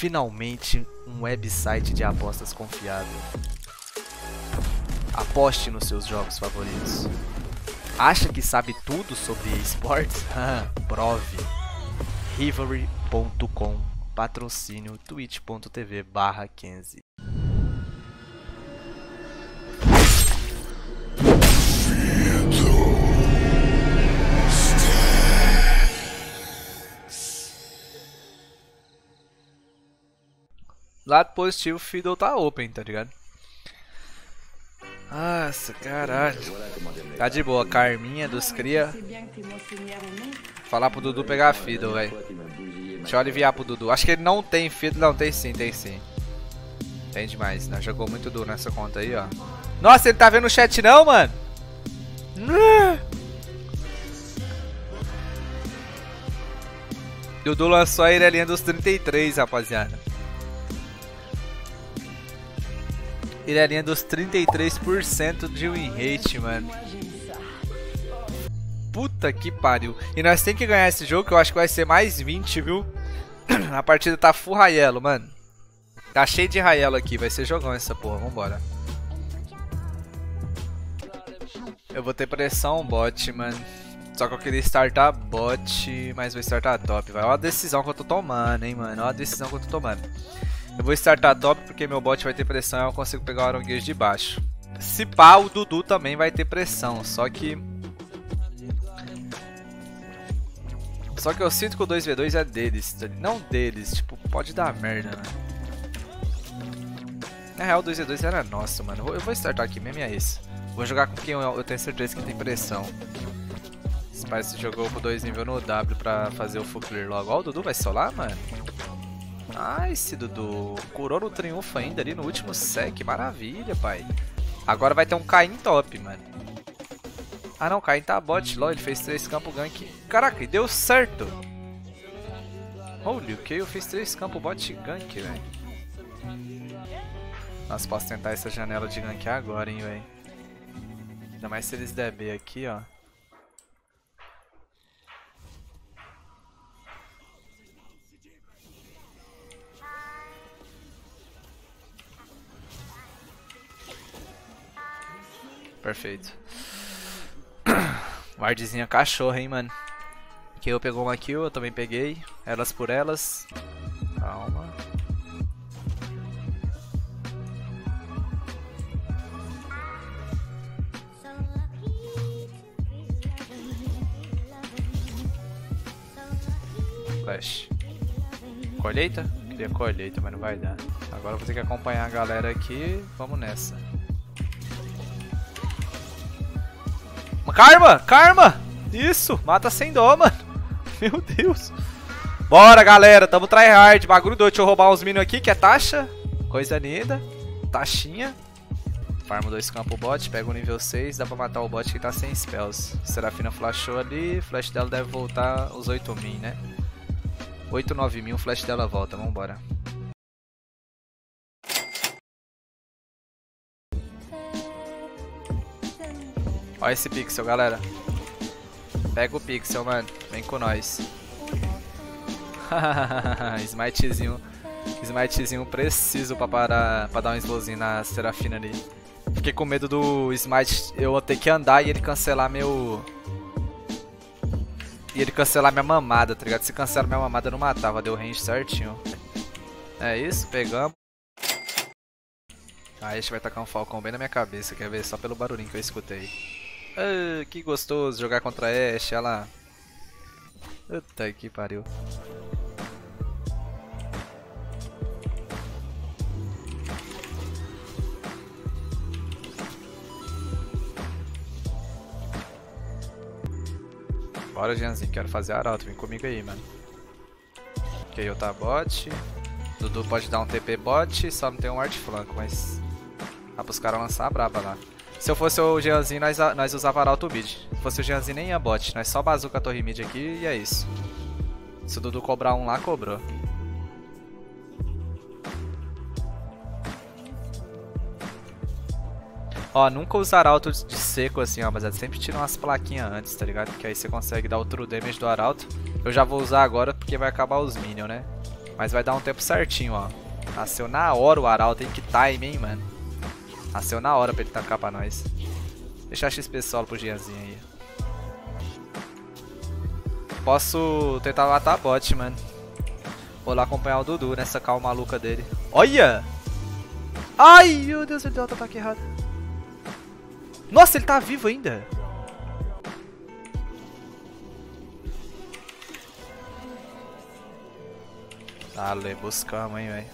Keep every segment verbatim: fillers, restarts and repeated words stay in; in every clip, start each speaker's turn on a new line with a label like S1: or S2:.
S1: Finalmente um website de apostas confiável. Aposte nos seus jogos favoritos. Acha que sabe tudo sobre esportes? Prove. Rivalry ponto com. Patrocínio twitch ponto tv barra Kenzie. Lado positivo, o Fiddle tá open, tá ligado? Nossa, caralho. Tá de boa, Carminha dos cria. Falar pro Dudu pegar a Fiddle, velho. Deixa eu aliviar pro Dudu. Acho que ele não tem Fiddle, não, tem sim, tem sim. Tem demais, né? Jogou muito duro nessa conta aí, ó. Nossa, ele tá vendo o chat não, mano? Dudu lançou a Irelinha dos trinta e três, rapaziada. Irelinha dos trinta e três por cento de win rate, mano. Puta que pariu. E nós tem que ganhar esse jogo, que eu acho que vai ser mais vinte, viu? A partida tá full Raiello, mano. Tá cheio de Raiello aqui, vai ser jogão essa porra, vambora. Eu vou ter pressão bot, mano. Só que eu queria startar bot, mas vou startar top, vai. Olha a decisão que eu tô tomando, hein, mano. Olha a decisão que eu tô tomando. Eu vou startar top porque meu bot vai ter pressão e eu consigo pegar o Aronguejo de baixo. Se pá, o Dudu também vai ter pressão, só que... Só que eu sinto que o dois v dois é deles, não deles, tipo, pode dar merda, né? Na real, o dois v dois era nosso, mano. Eu vou startar aqui mesmo e é isso. Vou jogar com quem eu tenho certeza que tem pressão. Esse parece que jogou com dois níveis no W pra fazer o full clear logo. Ó, o Dudu vai solar, mano. Nice, Dudu. Curou no triunfo ainda ali no último sec. Maravilha, pai. Agora vai ter um Caim top, mano. Ah, não. Caim tá bot. Lol, ele fez três campos gank. Caraca, e deu certo. Holy, o Kayle fez três campos bot gank, velho. Nossa, posso tentar essa janela de gank agora, hein, velho. Ainda mais se eles der B aqui, ó. Perfeito. Wardzinha cachorro, hein, mano. Que eu pegou uma kill, eu também peguei. Elas por elas. Calma. Flash. Colheita? Queria colheita, mas não vai dar. Agora eu vou ter que acompanhar a galera aqui. Vamos nessa. Karma! Karma! Isso! Mata sem dó, mano. Meu Deus. Bora, galera. Tamo tryhard. Bagulho doido. Deixa eu roubar uns minions aqui, que é taxa. Coisa linda. Taxinha. Farma dois campos bot. Pega o nível seis. Dá pra matar o bot que tá sem spells. Serafina flashou ali. O flash dela deve voltar os oito mil, né? oito, nove mil. O flash dela volta. Vambora. Olha esse pixel, galera. Pega o pixel, mano. Vem com nós. Smitezinho. Smitezinho preciso pra parar, pra dar um slowzinho na Serafina ali. Fiquei com medo do Smite eu ter que andar e ele cancelar meu... E ele cancelar minha mamada, tá ligado? Se cancela minha mamada eu não matava, deu range certinho. É isso, pegamos. Aí a gente vai tacar um Falcão bem na minha cabeça, quer ver? Só pelo barulhinho que eu escutei. Ah, que gostoso jogar contra a Ashe, olha lá. Puta que pariu. Bora, Jeanzinho, quero fazer arauto, vem comigo aí, mano. Kayle tá bot. Dudu pode dar um T P bot, só não tem um ward flanco, mas... Dá pros caras lançar a braba lá. Se eu fosse o Jeanzinho, nós, nós usava arauto mid. Se fosse o Jeanzinho, nem ia bot. Nós só bazuca a torre mid aqui e é isso. Se o Dudu cobrar um lá, cobrou. Ó, nunca usar arauto de seco assim, ó, mas sempre tira umas plaquinhas antes, tá ligado? Que aí você consegue dar o true damage do arauto. Eu já vou usar agora porque vai acabar os minions, né? Mas vai dar um tempo certinho, ó. Nasceu na hora o Arauto, tem que time, hein, mano. Nasceu na hora pra ele tacar pra nós. Deixa a X P solo pro Gianzinho aí. Posso tentar matar a bot, mano. Vou lá acompanhar o Dudu nessa calma maluca dele. Olha! Ai, meu Deus, ele deu outro ataque errado. Nossa, ele tá vivo ainda. Ale, buscamos, hein, velho.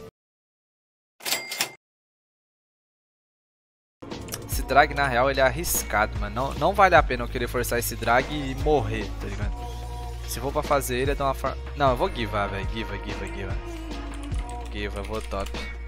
S1: Esse drag, na real, ele é arriscado, mano. Não, não vale a pena eu querer forçar esse drag e morrer, tá ligado? Se for pra fazer ele, é dar uma forma... Não, eu vou givar, velho. Giva, giva, giva. Giva, eu vou top.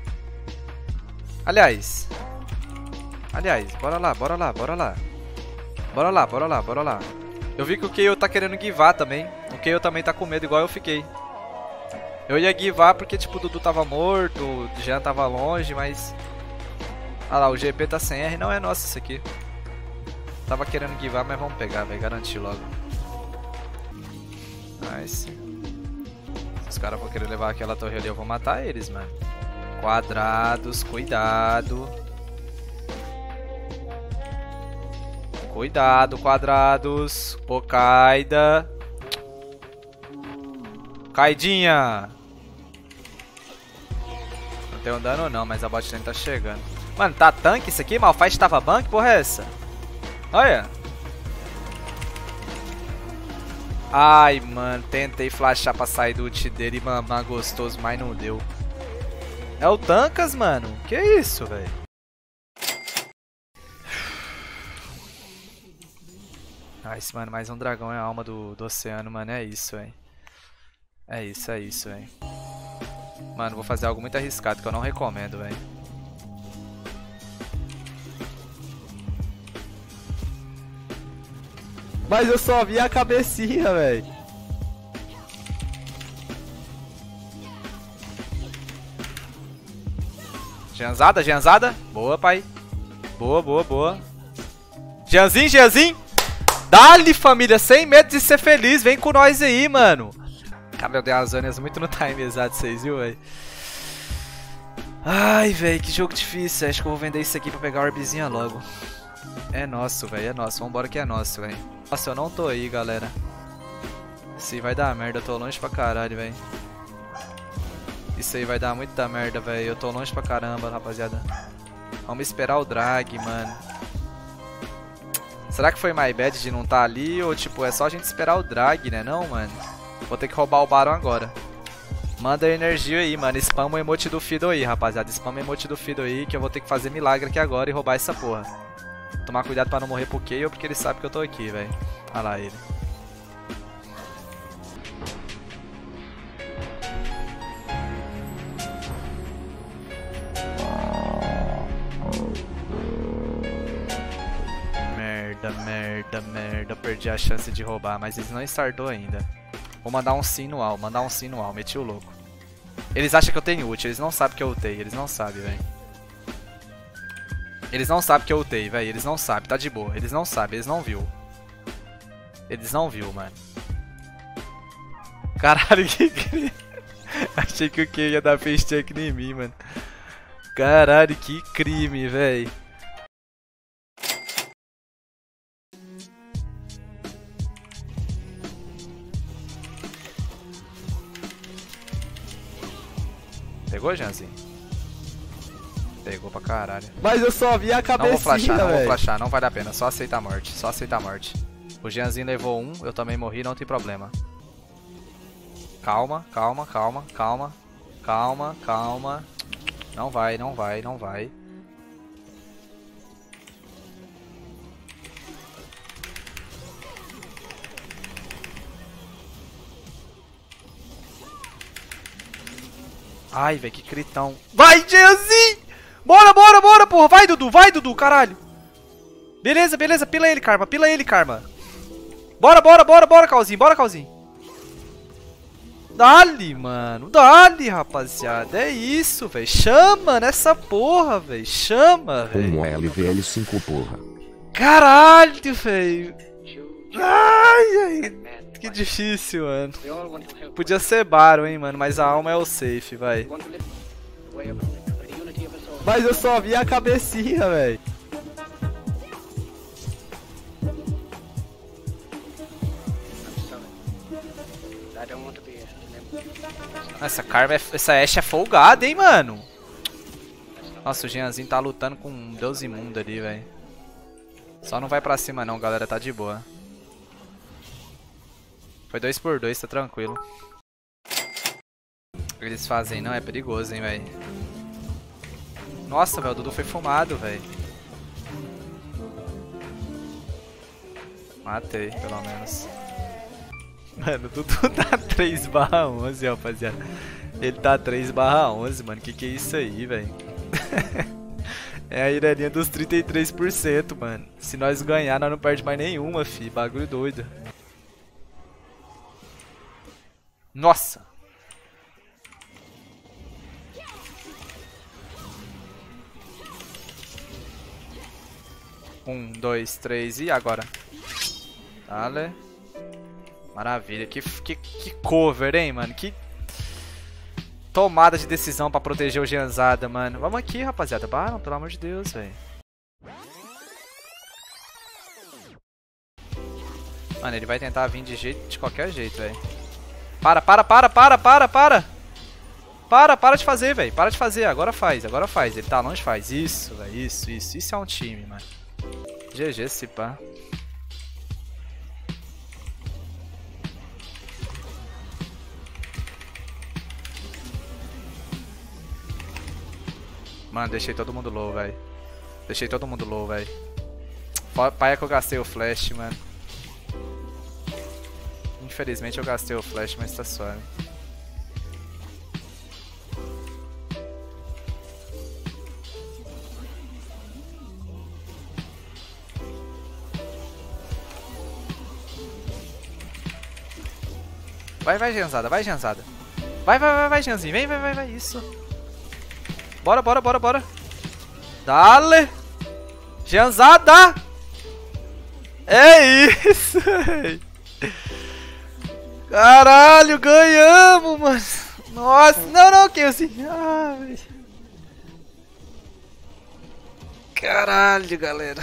S1: Aliás. Aliás, bora lá, bora lá, bora lá. Bora lá, bora lá, bora lá. Eu vi que o Kayle tá querendo givar também. O Kayle também tá com medo, igual eu fiquei. Eu ia givar porque, tipo, o Dudu tava morto, o Jean tava longe, mas... Ah lá, o G P tá sem R, não é nosso isso aqui. Tava querendo givar, mas vamos pegar, velho, garantir logo. Nice. Se os caras vão querer levar aquela torre ali, eu vou matar eles, mano. Quadrados, cuidado. Cuidado, quadrados. Pocaida. Caidinha. Não tem um dano não, mas a bot lane tá chegando. Mano, tá tanque isso aqui? Malphite tava bank? Porra é essa? Olha. Ai, mano, tentei flashar pra sair do ult dele e mamar gostoso, mas não deu. É o Tankas, mano? Que isso, velho? Ah, esse, mano, mais um dragão é a alma do, do oceano, mano. É isso, velho. É isso, é isso, velho. Mano, vou fazer algo muito arriscado que eu não recomendo, velho.
S2: Mas eu só vi a cabecinha, velho.
S1: Jeanzada, Jeanzada. Boa, pai. Boa, boa, boa. Jeanzinho, Jeanzinho. Dá-lhe, família. Sem medo de ser feliz. Vem com nós aí, mano. Cara, eu dei as zonas muito no time exato, vocês viu, velho? Ai, velho, que jogo difícil. Acho que eu vou vender isso aqui pra pegar a orbezinha logo. É nosso, velho, é nosso. Vambora que é nosso, velho. Nossa, eu não tô aí, galera. Isso aí vai dar merda. Eu tô longe pra caralho, velho. Isso aí vai dar muita merda, velho. Eu tô longe pra caramba, rapaziada. Vamos esperar o drag, mano. Será que foi my bad de não tá ali? Ou, tipo, é só a gente esperar o drag, né? Não, mano. Vou ter que roubar o Baron agora. Manda energia aí, mano. Spama o emote do Fiddle aí, rapaziada. Spama o emote do Fiddle aí, que eu vou ter que fazer milagre aqui agora e roubar essa porra. Tomar cuidado pra não morrer pro Kayle, porque ele sabe que eu tô aqui, velho. Olha lá ele. Merda, merda, merda. Eu perdi a chance de roubar, mas eles não startou ainda. Vou mandar um sim no Al, mandar um sim no Al, meti o louco. Eles acham que eu tenho ult, eles não sabem que eu ultei, eles não sabem, velho. Eles não sabem que eu ultei, velho, eles não sabem, tá de boa, eles não sabem, eles não viu. Eles não viu, mano. Caralho, que crime. Achei que o Kayle ia dar face check em mim, mano. Caralho, que crime, velho. Pegou, Janzinho? Pegou pra caralho.
S2: Mas eu só vi a cabecinha,
S1: Não vou flashar, não
S2: véio.
S1: vou flashar, não vale a pena. Só aceita a morte, só aceita a morte. O Jeanzinho levou um, eu também morri, não tem problema. Calma, calma, calma, calma. Calma, calma. Não vai, não vai, não vai. Ai, velho, que critão. Vai, Jeanzinho! Bora, bora, bora, porra. Vai, Dudu, vai, Dudu, caralho. Beleza, beleza, pila ele, Karma, pila ele, Karma. Bora, bora, bora, bora, Calzinho, bora, Calzinho. Dali, mano, dali, rapaziada. É isso, velho. Chama nessa porra, velho. Chama, velho.
S3: Um L V L cinco, porra.
S1: Caralho, velho. Ai, ai. Que difícil, mano. Podia ser Baron, hein, mano, mas a alma é o safe, vai.
S2: Mas eu só vi a cabecinha, velho.
S1: Essa Karma, é, essa Ashe é folgada, hein, mano. Nossa, o Jeanzinho tá lutando com um deus imundo ali, velho. Só não vai pra cima não, galera, tá de boa. Foi dois por dois, tá tranquilo. O que eles fazem não é perigoso, hein, velho. Nossa, velho, o Dudu foi fumado, velho. Matei, pelo menos. Mano, o Dudu tá três barra onze, rapaziada. Ele tá três barra onze, mano. Que que é isso aí, velho? É a irelinha dos trinta e três por cento, mano. Se nós ganhar, nós não perde mais nenhuma, fi. Bagulho doido. Nossa! Um, dois, três e agora? Dale. Maravilha. Que, que, que cover, hein, mano? Que tomada de decisão pra proteger o Jeanzada, mano. Vamos aqui, rapaziada. Baron, pelo amor de Deus, velho. Mano, ele vai tentar vir de, jeito, de qualquer jeito, velho. Para, para, para, para, para, para. Para, para de fazer, velho. Para de fazer. Agora faz, agora faz. Ele tá longe, faz. Isso, velho. Isso, isso. Isso é um time, mano. G G, se pá. Mano, deixei todo mundo low, velho. Deixei todo mundo low, velho. Pai é que eu gastei o flash, mano. Infelizmente eu gastei o flash, mas tá suave. Vai, vai, Jeanzada, vai, Jeanzada. Vai, vai, vai, vai, Jeanzinho. Vem, vai, vai, vai, isso. Bora, bora, bora, bora. Dale. Jeanzada. É isso, véi. Caralho, ganhamos, mano. Nossa, não, não, que assim. Ah, caralho, galera.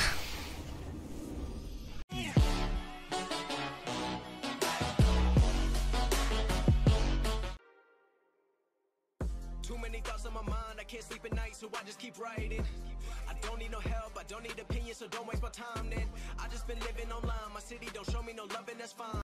S3: Too many thoughts on my mind, I can't sleep at night, so I just keep writing. I don't need no help, I don't need opinions, so don't waste my time then. I just been living online, my city don't show me no love and that's fine.